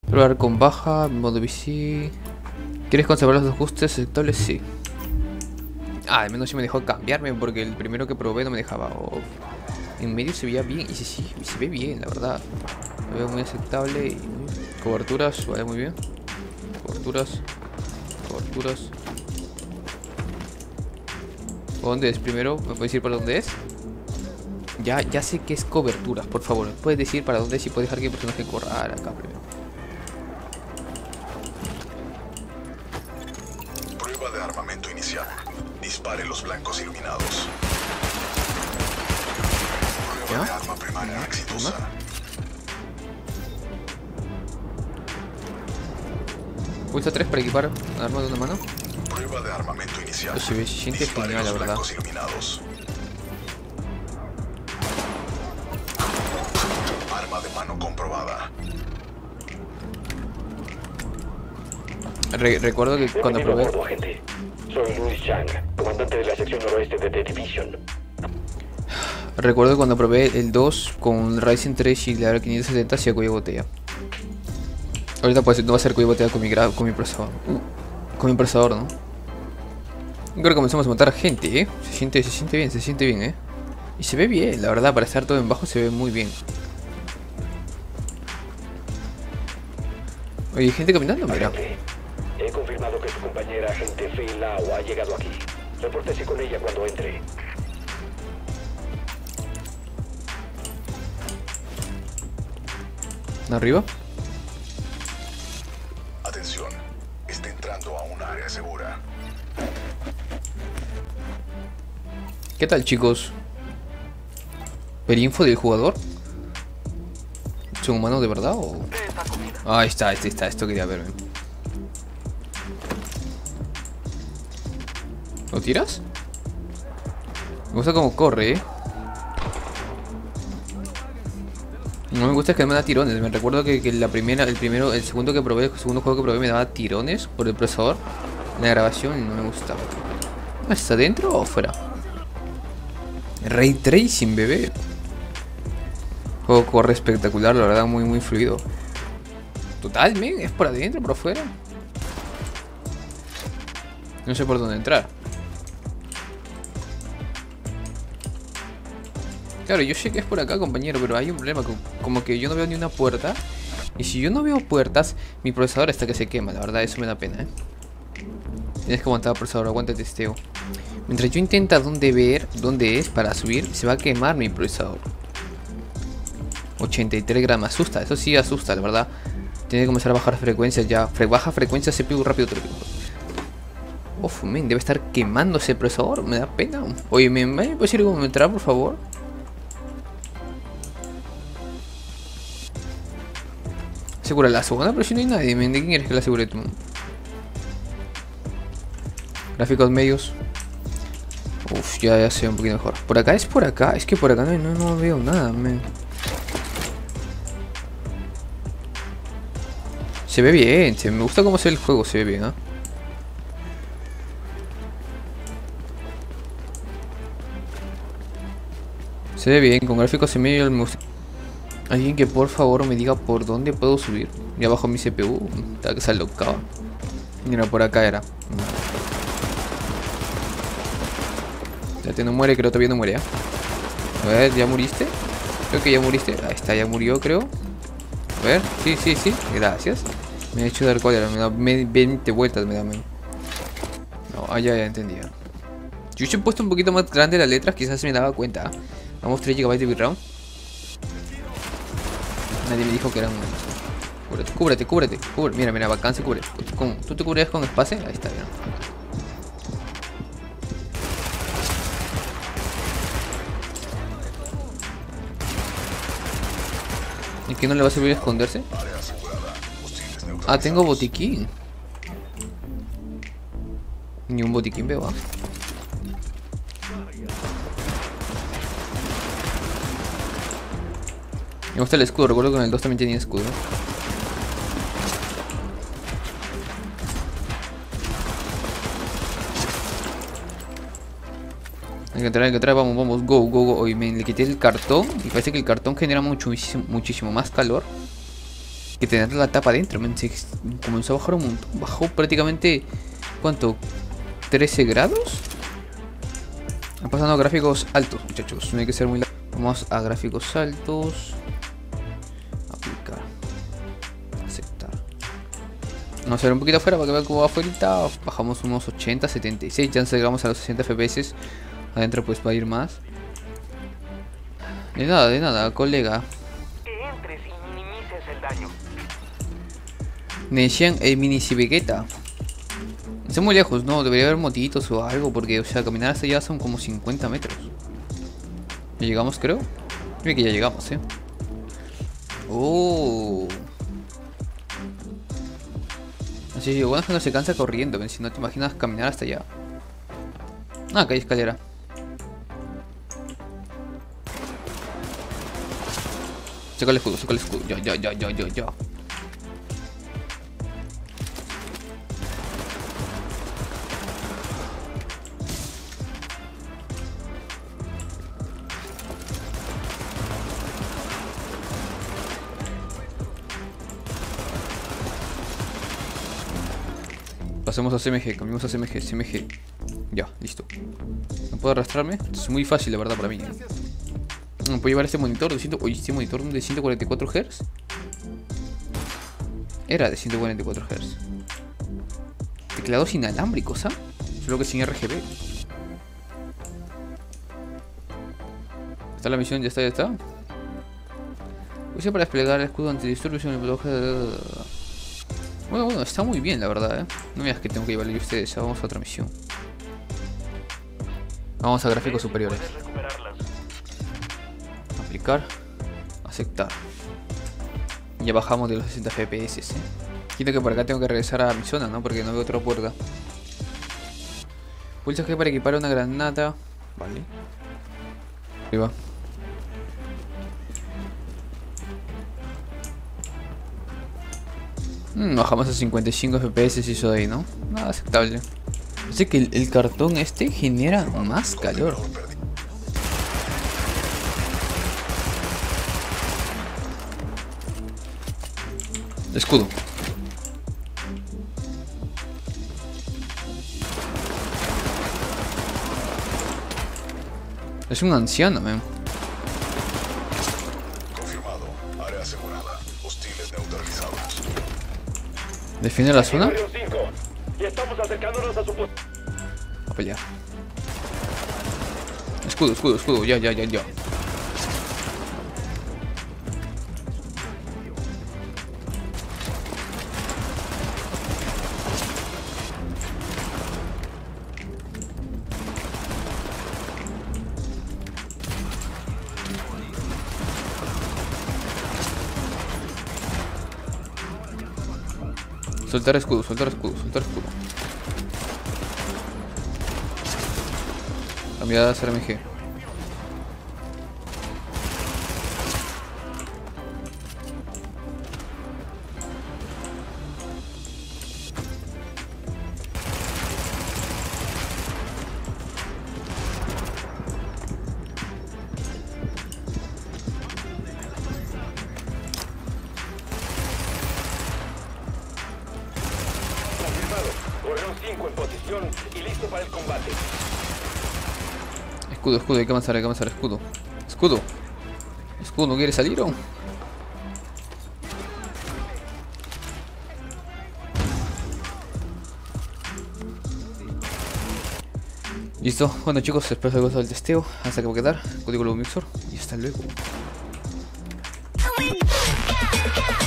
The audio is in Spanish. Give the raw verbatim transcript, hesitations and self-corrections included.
Probar con baja, modo V C. ¿Quieres conservar los ajustes aceptables? Sí. Ah, al menos sí me dejó cambiarme porque el primero que probé no me dejaba. Oh. En medio se veía bien y sí, sí, se ve bien, la verdad. Lo veo muy aceptable y coberturas, vale, muy bien. Coberturas. Coberturas. ¿Por dónde es primero? ¿Me puedes decir para dónde es? Ya, ya sé que es coberturas, por favor. ¿Puedes decir para dónde es y puedes dejar que el personaje corra acá primero? Prueba de armamento inicial. Dispare los blancos iluminados. Prueba de arma primaria exitosa. Pulsa tres para equipar arma de una mano. Prueba de armamento inicial. Se ve, se siente Dispare genial, la los verdad. blancos iluminados. Arma de mano comprobada. Re recuerdo que cuando probé... Bienvenido a bordo, agente. Soy Luis Chang, comandante de la sección noroeste de The Division. Recuerdo que cuando probé el dos con Ryzen tres y la quinientos setenta hacía cuello de botella. Ahorita pues no va a ser cuello de botella con mi, gra con mi procesador. Uh, con mi procesador, ¿no? Ahora comenzamos a matar gente, ¿eh? Se siente, se siente bien, se siente bien, ¿eh? Y se ve bien, la verdad, para estar todo en bajo se ve muy bien. Oye, hay gente caminando, mira. Agente, he confirmado que su compañera agente Fei Lao ha llegado aquí. Repórtese con ella cuando entre. ¿Arriba? Atención. Está entrando a un área segura. ¿Qué tal, chicos? ¿Perinfo del jugador? ¿Son humanos de verdad o...? Ah, ahí está, este está, esto quería verme. ¿Lo tiras? Me gusta cómo corre, eh. No me gusta que me da tirones. Me recuerdo que, que la primera, el primero, el segundo que probé, el segundo juego que probé me daba tirones por el procesador. En la grabación y no me gustaba. ¿Está dentro o fuera? Ray Tracing, bebé. El juego corre espectacular, la verdad, muy muy fluido. Total, men, es por adentro, por afuera. No sé por dónde entrar. Claro, yo sé que es por acá, compañero, pero hay un problema. Como que yo no veo ni una puerta. Y si yo no veo puertas, mi procesador está que se quema. La verdad, eso me da pena, ¿eh? Tienes que aguantar, procesador, aguanta el testeo. Mientras yo intento dónde ver, dónde es para subir, se va a quemar mi procesador. ochenta y tres gramos, me asusta, eso sí asusta, la verdad. Tiene que comenzar a bajar frecuencias ya. Fre baja frecuencia C P U rápido. Uf, men, debe estar quemándose el procesador, me da pena. Oye, ¿me, me puedes ir a entrar, por favor? Asegura la segunda, pero si no hay nadie, men, ¿de quién quieres que la asegure tú? Gráficos medios. Uf, ya, ya se ve un poquito mejor. Por acá es por acá. Es que por acá no, no, no veo nada, man. Se ve bien. Se, me gusta cómo se ve el juego. Se ve bien, ¿eh? Se ve bien. Con gráficos en medio me gusta. Alguien que por favor me diga por dónde puedo subir. Ya bajo mi C P U. Está que se alocaba. Mira, por acá era. Ya no muere, creo, todavía no muere, ¿eh? A ver, ¿ya muriste? Creo que ya muriste. Ahí está, ya murió, creo. A ver, sí, sí, sí. Gracias. Me ha hecho dar cólera. Me da veinte vueltas, me da. Me... No, ah, ya, ya entendía. Yo he puesto un poquito más grande las letras, quizás se me daba cuenta. Vamos, tres gigabytes de bitrate. Nadie me dijo que eran... Cúbrete, cúbrete, cúbrete. Cúbrete. Mira, mira, bacán se cubre. ¿Cómo? ¿Tú te cubrías con espacio? Ahí está, bien. ¿Y qué no le va a servir a esconderse? Ah, tengo botiquín. Ni un botiquín veo, ¿ah? Me gusta el escudo, recuerdo que en el dos también tenía escudo. Hay que entrar, hay que entrar, vamos, vamos, go, go, go. Oye, me le quité el cartón y parece que el cartón genera mucho, muchísimo, muchísimo más calor. que tener la tapa dentro, men. Se comenzó a bajar un montón. Bajó prácticamente, ¿cuánto? ¿trece grados? Están pasando a gráficos altos, muchachos. No hay que ser muy largo. Vamos a gráficos altos. Aplicar. Aceptar. Vamos a ver un poquito afuera para que vean cómo va afuera. Bajamos unos ochenta, setenta y seis. Ya nos llegamos a los sesenta F P S. Adentro pues va a ir más. De nada, de nada, colega. Que entres y minimices el daño. Neshian e mini Vegeta. Están muy lejos, no, debería haber motitos o algo, porque, o sea, caminar hasta allá son como cincuenta metros. ¿Ya llegamos, creo? Creo que ya llegamos, eh. Oh. Así, bueno, es que no se cansa corriendo, ¿ven? Si no te imaginas caminar hasta allá. Ah, acá hay escalera. Saca el escudo, saca el escudo. Ya, ya, ya, ya, ya, ya. Pasemos a C M G, cambiamos a C M G, C M G. Ya, listo. ¿No puedo arrastrarme? Es muy fácil, la verdad, para mí, ¿eh? No puedo llevar este monitor de ciento... Oye, este monitor de ciento cuarenta y cuatro hertz. Era de ciento cuarenta y cuatro hertz. Teclados inalámbricos, ¿ah? Solo que sin R G B. ¿Está la misión? ¿Ya está? ¿Ya está? Usa para desplegar el escudo antidisturbios en el bloque de... Bueno, bueno, está muy bien, la verdad, ¿eh? No me digas que tengo que llevarle a ustedes. Ya vamos a otra misión. Vamos a gráficos superiores. Aplicar. Aceptar. Ya bajamos de los sesenta F P S, ¿eh? Quito que por acá tengo que regresar a mi zona, ¿no? Porque no veo otra puerta. Pulsa G para equipar una granada. Vale. Ahí va. Mm, bajamos a cincuenta y cinco F P S y eso de ahí, ¿no? Nada aceptable. Así que el, el cartón este genera más calor. Escudo. Es un anciano, man. Confirmado. Área asegurada. Hostiles neutralizados. Define la zona. Y estamos acercándonos a su post. A pelear. Escudo, escudo, escudo. Ya, ya, ya, ya. Soltar escudo, soltar escudo, soltar escudo. Cambiada a C M G. Correo cinco en posición y listo para el combate. Escudo, escudo, hay que avanzar, hay que avanzar, escudo. Escudo. Escudo, ¿no quiere salir o? Listo, bueno chicos, espero que os haya gustado el testeo. Hasta que va a quedar, código Lobo Mixer y hasta luego.